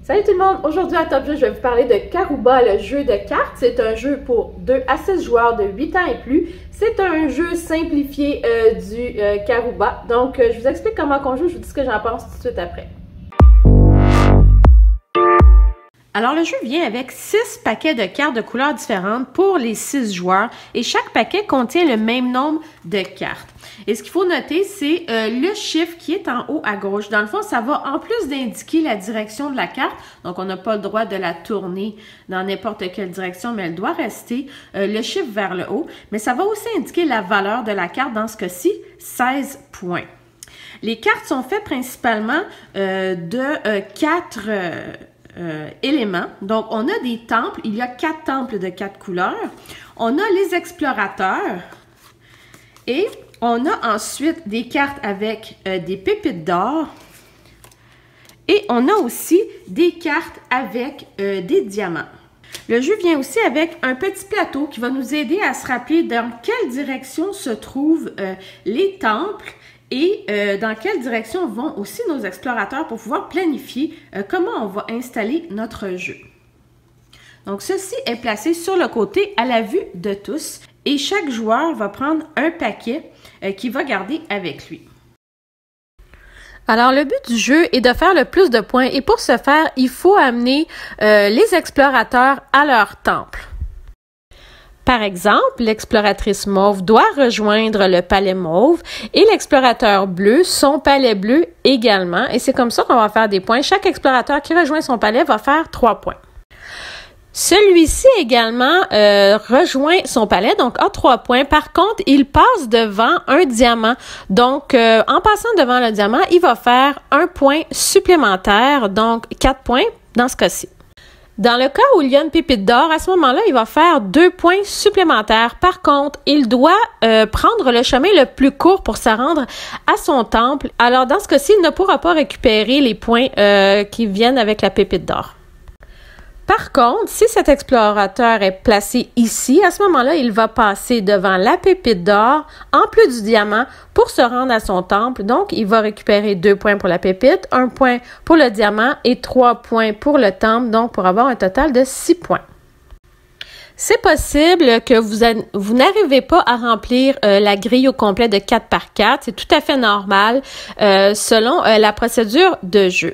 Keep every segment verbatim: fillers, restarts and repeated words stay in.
Salut tout le monde! Aujourd'hui à Top Jeu, je vais vous parler de Karuba, le jeu de cartes. C'est un jeu pour deux à six joueurs de huit ans et plus. C'est un jeu simplifié euh, du euh, Karuba. Donc, euh, je vous explique comment on joue, je vous dis ce que j'en pense tout de suite après. Alors, le jeu vient avec six paquets de cartes de couleurs différentes pour les six joueurs et chaque paquet contient le même nombre de cartes. Et ce qu'il faut noter, c'est euh, le chiffre qui est en haut à gauche. Dans le fond, ça va en plus d'indiquer la direction de la carte, donc on n'a pas le droit de la tourner dans n'importe quelle direction, mais elle doit rester euh, le chiffre vers le haut. Mais ça va aussi indiquer la valeur de la carte, dans ce cas-ci, seize points. Les cartes sont faites principalement euh, de euh, quatre... Euh, Euh, éléments. Donc, on a des temples. Il y a quatre temples de quatre couleurs. On a les explorateurs. Et on a ensuite des cartes avec euh, des pépites d'or. Et on a aussi des cartes avec euh, des diamants. Le jeu vient aussi avec un petit plateau qui va nous aider à se rappeler dans quelle direction se trouvent euh, les temples. Et euh, dans quelle direction vont aussi nos explorateurs pour pouvoir planifier euh, comment on va installer notre jeu. Donc, ceci est placé sur le côté à la vue de tous et chaque joueur va prendre un paquet euh, qu'il va garder avec lui. Alors, le but du jeu est de faire le plus de points et pour ce faire, il faut amener euh, les explorateurs à leur temple. Par exemple, l'exploratrice mauve doit rejoindre le palais mauve et l'explorateur bleu, son palais bleu également. Et c'est comme ça qu'on va faire des points. Chaque explorateur qui rejoint son palais va faire trois points. Celui-ci également euh, rejoint son palais, donc a trois points. Par contre, il passe devant un diamant. Donc, euh, en passant devant le diamant, il va faire un point supplémentaire, donc quatre points dans ce cas-ci. Dans le cas où il y a une pépite d'or, à ce moment-là, il va faire deux points supplémentaires. Par contre, il doit euh, prendre le chemin le plus court pour se rendre à son temple. Alors, dans ce cas-ci, il ne pourra pas récupérer les points euh, qui viennent avec la pépite d'or. Par contre, si cet explorateur est placé ici, à ce moment-là, il va passer devant la pépite d'or, en plus du diamant, pour se rendre à son temple. Donc, il va récupérer deux points pour la pépite, un point pour le diamant et trois points pour le temple, donc pour avoir un total de six points. C'est possible que vous, vous n'arrivez pas à remplir euh, la grille au complet de quatre par quatre. C'est tout à fait normal euh, selon euh, la procédure de jeu.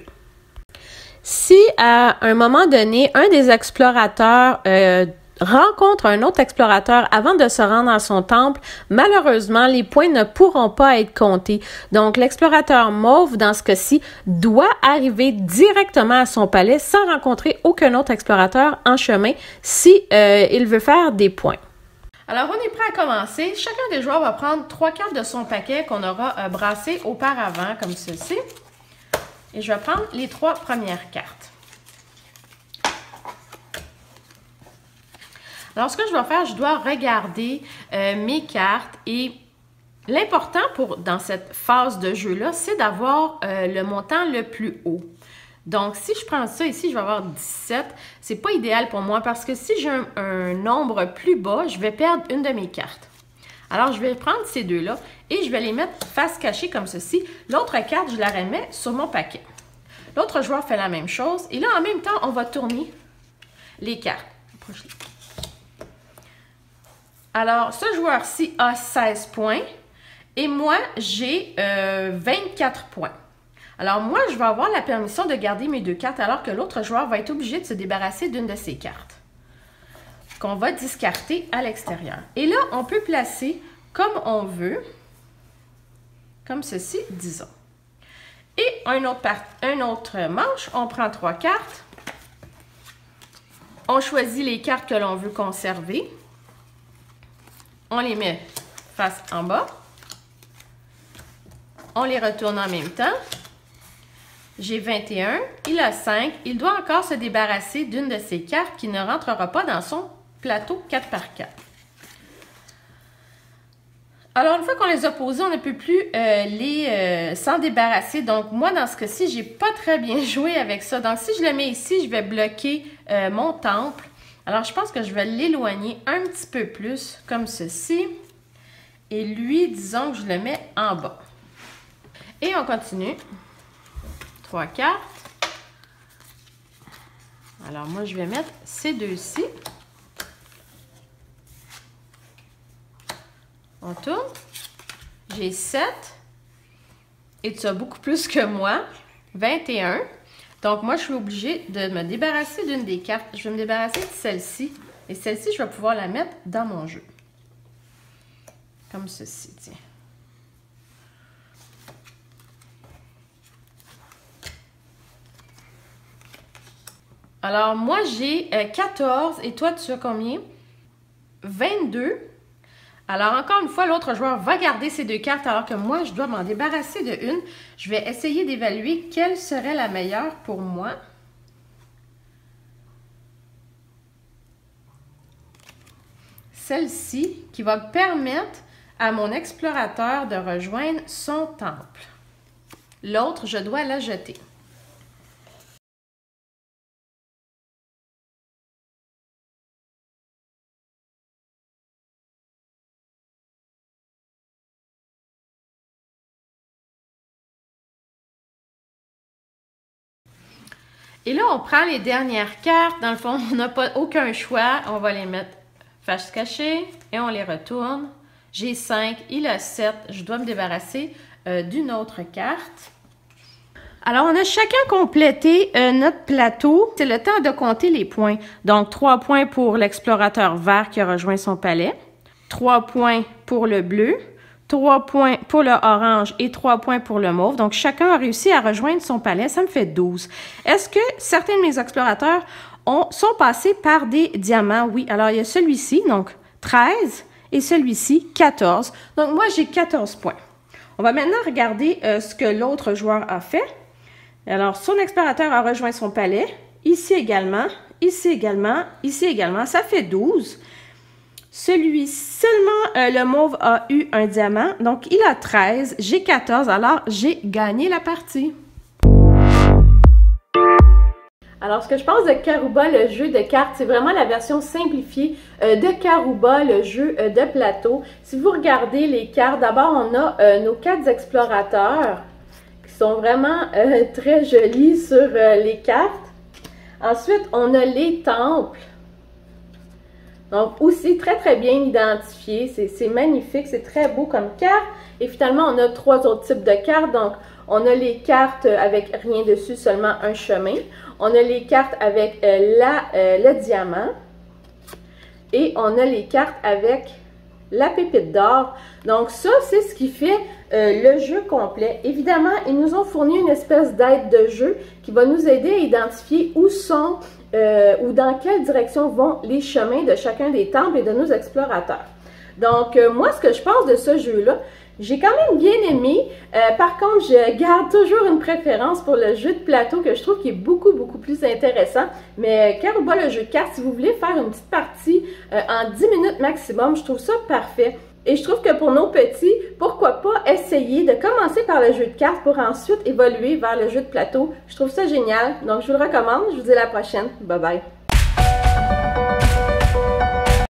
Si, à un moment donné, un des explorateurs euh, rencontre un autre explorateur avant de se rendre à son temple, malheureusement, les points ne pourront pas être comptés. Donc, l'explorateur mauve, dans ce cas-ci, doit arriver directement à son palais sans rencontrer aucun autre explorateur en chemin si euh, il veut faire des points. Alors, on est prêt à commencer. Chacun des joueurs va prendre trois cartes de son paquet qu'on aura euh, brassé auparavant, comme ceci. Et je vais prendre les trois premières cartes. Alors, ce que je vais faire, je dois regarder euh, mes cartes et l'important pour dans cette phase de jeu-là, c'est d'avoir euh, le montant le plus haut. Donc, si je prends ça ici, je vais avoir dix-sept. C'est pas idéal pour moi parce que si j'ai un, un nombre plus bas, je vais perdre une de mes cartes. Alors, je vais prendre ces deux-là et je vais les mettre face cachée comme ceci. L'autre carte, je la remets sur mon paquet. L'autre joueur fait la même chose. Et là, en même temps, on va tourner les cartes. Alors, ce joueur-ci a seize points et moi, j'ai euh, vingt-quatre points. Alors, moi, je vais avoir la permission de garder mes deux cartes alors que l'autre joueur va être obligé de se débarrasser d'une de ses cartes qu'on va discarter à l'extérieur. Et là, on peut placer comme on veut, comme ceci, disons. Et un autre, part, un autre manche, on prend trois cartes. On choisit les cartes que l'on veut conserver. On les met face en bas. On les retourne en même temps. J'ai vingt et un, il a cinq. Il doit encore se débarrasser d'une de ses cartes qui ne rentrera pas dans son plateau quatre par quatre. Alors, une fois qu'on les a posés, on ne peut plus euh, les euh, s'en débarrasser. Donc, moi, dans ce cas-ci, j'ai pas très bien joué avec ça. Donc, si je le mets ici, je vais bloquer euh, mon temple. Alors, je pense que je vais l'éloigner un petit peu plus, comme ceci. Et lui, disons que je le mets en bas. Et on continue. Trois cartes. Alors, moi, je vais mettre ces deux-ci. On tourne. J'ai sept. Et tu as beaucoup plus que moi. vingt et un. Donc, moi, je suis obligée de me débarrasser d'une des cartes. Je vais me débarrasser de celle-ci. Et celle-ci, je vais pouvoir la mettre dans mon jeu. Comme ceci, tiens. Alors, moi, j'ai euh, quatorze. Et toi, tu as combien? vingt-deux. Alors, encore une fois, l'autre joueur va garder ces deux cartes alors que moi, je dois m'en débarrasser de une. Je vais essayer d'évaluer quelle serait la meilleure pour moi. Celle-ci qui va permettre à mon explorateur de rejoindre son temple. L'autre, je dois la jeter. Et là, on prend les dernières cartes. Dans le fond, on n'a pas aucun choix. On va les mettre face cachée et on les retourne. J'ai cinq, il a sept. Je dois me débarrasser euh, d'une autre carte. Alors, on a chacun complété euh, notre plateau. C'est le temps de compter les points. Donc, trois points pour l'explorateur vert qui a rejoint son palais. trois points pour le bleu. trois points pour le orange et trois points pour le mauve. Donc, chacun a réussi à rejoindre son palais. Ça me fait douze. Est-ce que certains de mes explorateurs ont, sont passés par des diamants? Oui. Alors, il y a celui-ci, donc treize, et celui-ci, quatorze. Donc, moi, j'ai quatorze points. On va maintenant regarder euh, ce que l'autre joueur a fait. Alors, son explorateur a rejoint son palais. Ici également, ici également, ici également. Ça fait douze. Celui seulement, euh, le mauve a eu un diamant, donc il a treize, j'ai quatorze, alors j'ai gagné la partie. Alors, ce que je pense de Karuba, le jeu de cartes, c'est vraiment la version simplifiée euh, de Karuba, le jeu euh, de plateau. Si vous regardez les cartes, d'abord, on a euh, nos quatre explorateurs qui sont vraiment euh, très jolis sur euh, les cartes. Ensuite, on a les temples. Donc, aussi très, très bien identifié. C'est magnifique, c'est très beau comme carte. Et finalement, on a trois autres types de cartes. Donc, on a les cartes avec rien dessus, seulement un chemin. On a les cartes avec euh, la, euh, le diamant. Et on a les cartes avec la pépite d'or. Donc, ça, c'est ce qui fait euh, le jeu complet. Évidemment, ils nous ont fourni une espèce d'aide de jeu qui va nous aider à identifier où sont euh, ou dans quelle direction vont les chemins de chacun des temples et de nos explorateurs. Donc, euh, moi, ce que je pense de ce jeu-là, j'ai quand même bien aimé. Euh, par contre, je garde toujours une préférence pour le jeu de plateau que je trouve qui est beaucoup, beaucoup plus intéressant. Mais Karuba, le jeu de cartes, si vous voulez faire une petite partie euh, en dix minutes maximum, je trouve ça parfait. Et je trouve que pour nos petits, pourquoi pas essayer de commencer par le jeu de cartes pour ensuite évoluer vers le jeu de plateau. Je trouve ça génial. Donc, je vous le recommande. Je vous dis à la prochaine. Bye bye.